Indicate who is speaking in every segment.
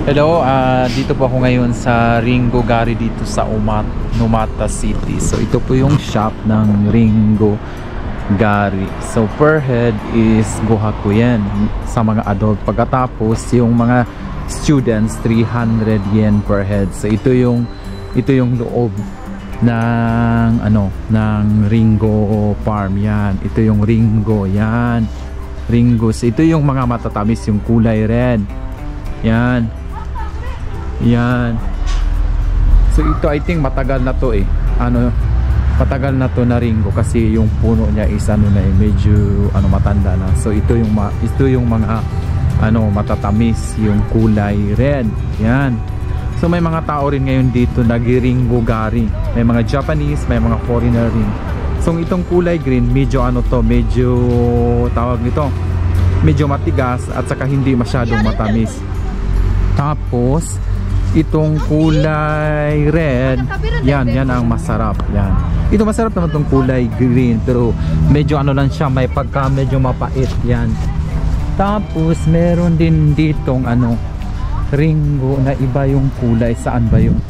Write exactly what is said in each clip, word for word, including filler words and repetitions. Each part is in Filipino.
Speaker 1: Hello, uh, dito po ako ngayon sa Ringo Gari dito sa Umat, Numata City. So ito po yung shop ng Ringo Gari. So per head is gohaku yen sa mga adult. Pagkatapos yung mga students three hundred yen per head. So ito yung ito yung loob ng ano ng Ringo Farm yan. Ito yung Ringo yan. Ringo. So ito yung mga matatamis, yung kulay red. Yan. Yan. So ito I think matagal na to eh. Ano, matagal na to na Ringo kasi yung puno niya is ano na eh, medyo ano matanda na. So ito yung ma ito yung mga ano matatamis, yung kulay red. Yan. So may mga tao rin ngayon dito nag-Ringo Gari. May mga Japanese, may mga foreigner rin. So itong kulay green, medyo ano to, medyo tawag nito, medyo matigas at saka hindi masyadong matamis. Tapos itong kulay red, yan, yan ang masarap. Yan. Ito masarap naman itong kulay green, pero medyo ano lang siya, may pagka medyo mapait. Yan. Tapos meron din ditong ano, Ringo na iba yung kulay. Saan ba yung?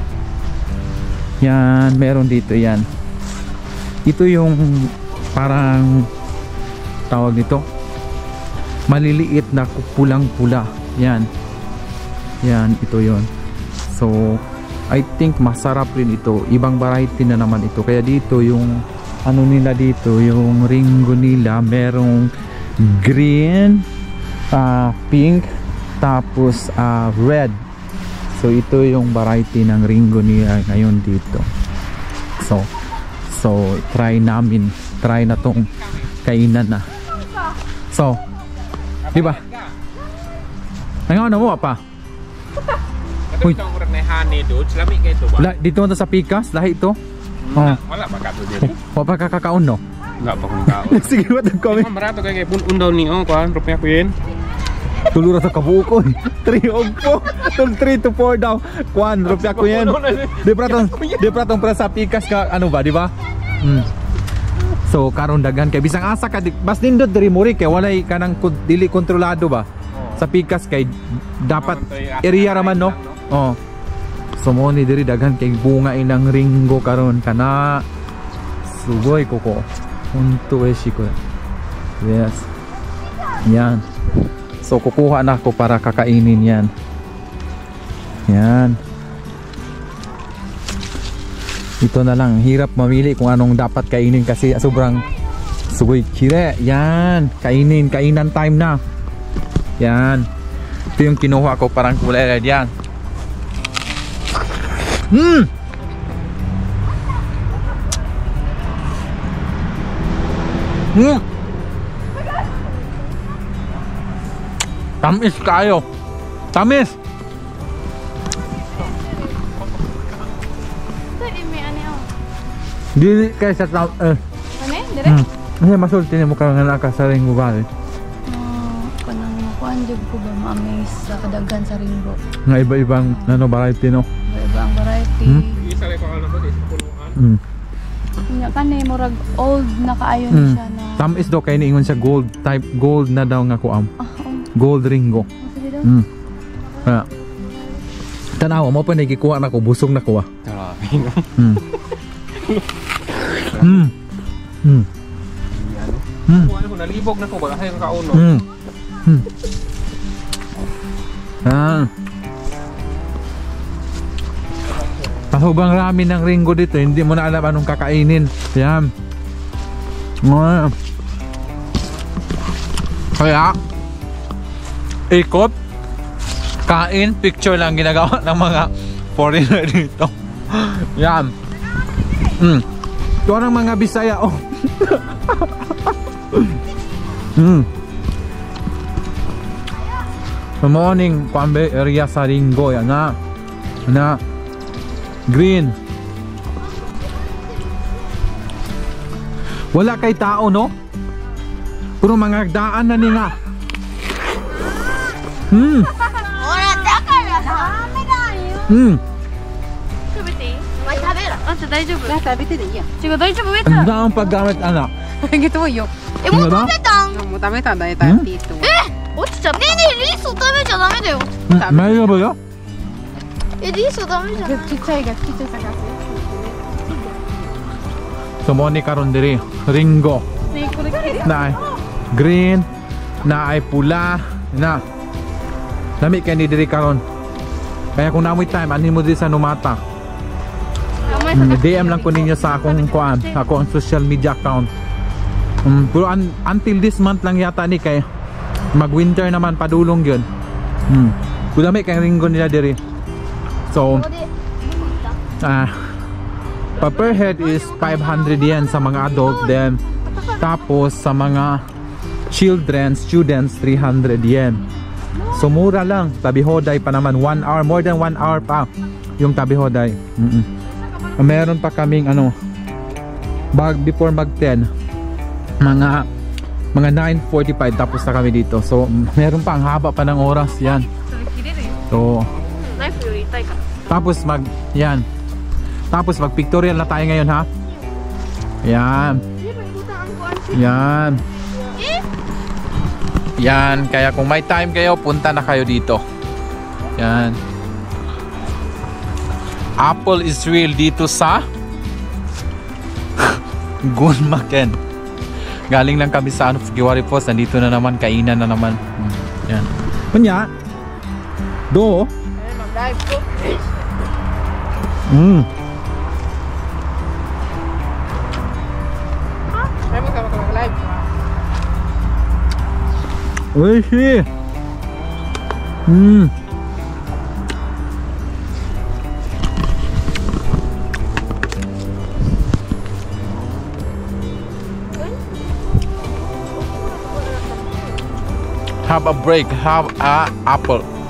Speaker 1: Yan, meron dito yan. Ito yung parang tawag nito, maliliit na pulang-pula. Yan. Yan, ito yon. So I think masarap rin ito. Ibang variety na naman ito. Kaya dito yung ano nila dito, yung Ringo nila, merong green, uh, pink, tapos uh, red. So ito yung variety ng Ringo nila ngayon dito. So so try namin. Try na tong kainan na. So, di ba? Ngayon ano mo pa? Uy. La, dito na sa Pikas, lahi ito?
Speaker 2: Oh. Wala ba kato dito?
Speaker 1: Wala pa kakakaon no?
Speaker 2: Wala pa kong kaon.
Speaker 1: Sige, wala kami.
Speaker 2: Marato kay pun undaw ni oh, kuan rupiah ko yen.
Speaker 1: Tulura sa kabuo ko. three og po. three to four daw. Kuan rupiah ko yen. Di pratong di pratong para sa Pikas ka ano ba, di ba? Hmm. So karon dagan kay bisang asa ka bas nindot diri muri kay walay kanang dili kontrolado ba? Sa Pikas kay dapat area raman no. Oh. So mo ni diri daghan kay bunga inang Ringo karon kana. Sugoy koko. Unto eh shiko. Yes. Yan. So kukuha na ako para kakainin yan. Yan. Ito na lang, hirap mamili kung anong dapat kainin kasi sobrang sugoy kire. Yan, kainin, kainan time na. Yan. Ito yung kinuha ko parang kulay red yan. Hmm. Hmm. Tamis kayo. Tamis. Dili kay sa tao eh.
Speaker 3: Ano eh? Dire?
Speaker 1: Hmm. Ay masulti mo ka nga naka sa Ringo Gari.
Speaker 3: Ah, kanang kuan jud ko ba ma-amaze sa kadaghan sa Ringo.
Speaker 1: Nga iba-ibang ano variety no.
Speaker 3: Iba-ibang variety.
Speaker 1: Hmm?
Speaker 2: Isa lang ko ano ba dito punuan.
Speaker 1: Hmm.
Speaker 3: Nya kani murag old na kaayo na
Speaker 1: Hmm.
Speaker 3: siya na.
Speaker 1: Tamis daw kay niingon sa gold type, gold na daw nga kuam.
Speaker 3: Ah, oh.
Speaker 1: Gold Ringo.
Speaker 3: Sige daw.
Speaker 1: Hmm. Ah. Tanaw mo pa nagikuha na ko, busog na ko ah.
Speaker 2: Grabe no.
Speaker 1: Hmm. Hmm. Hmm. Hmm.
Speaker 2: Kuan ko nalibog na ko ba kasi ang kauno.
Speaker 1: Hmm. Hmm. Ah. Sobrang rami ng Ringo dito, hindi mo na alam anong kakainin. Yan. Ah. Kaya ikot, kain, picture lang ginagawa ng mga foreigner dito. Yan. Hmm. Ito ang mga Bisaya oh. Hmm. Good morning, Kwambe area sa Ringo yan na. Na green. Wala kay tao no? Puro mga daan na ni nga. Hmm. Hmm.
Speaker 3: 食べていい？お前食べろ。あんた大丈夫？食べてでいいや。違う大丈夫？めっち
Speaker 1: Ang daang paggamit anak.
Speaker 3: Ito yo. Eh mo
Speaker 1: Ano ba?
Speaker 3: 食べたん？
Speaker 4: もうダメなんだね、タイピーと。
Speaker 3: え落ちちゃった。ねえねえ、リースを食べちゃダメだよ。
Speaker 1: 大丈夫よ。
Speaker 3: え、リースダメじゃない。ちっちゃいがちっちゃい探す。
Speaker 1: So mo ni karon diri ringgo
Speaker 3: ねえ、これ切る。
Speaker 1: na ay green na ay pula na lami kay ni diri karon. Kaya kung namoy time ani mo diri sa Numata. Mm, D M lang ko ninyo sa akong kuan, ako ang social media account. Um, pero un until this month lang yata ni kay mag winter naman padulong yun. Hmm. Kudami kay ringgo nila diri. So ah pa per head is five hundred yen sa mga adult, then tapos sa mga children, students three hundred yen. So mura lang, tabi-hoday pa naman, one hour, more than one hour pa yung tabi-hoday. Mm -mm. Meron pa kaming ano bag before mag ten, mga mga nine forty-five tapos na kami dito. So meron pa, ang haba pa ng oras yan. So tapos mag yan. Tapos mag pictorial na tayo ngayon, ha. Yan. Yan. Yan, kaya kung may time kayo, punta na kayo dito. Yan. Apple is real dito sa Gunmaken. Galing lang kami sa ano, Fujiwara Falls. Nandito na naman, kainan na naman. Yan. Kunya. Do. Mm. Oishi. Mm. Have a break, have a apple.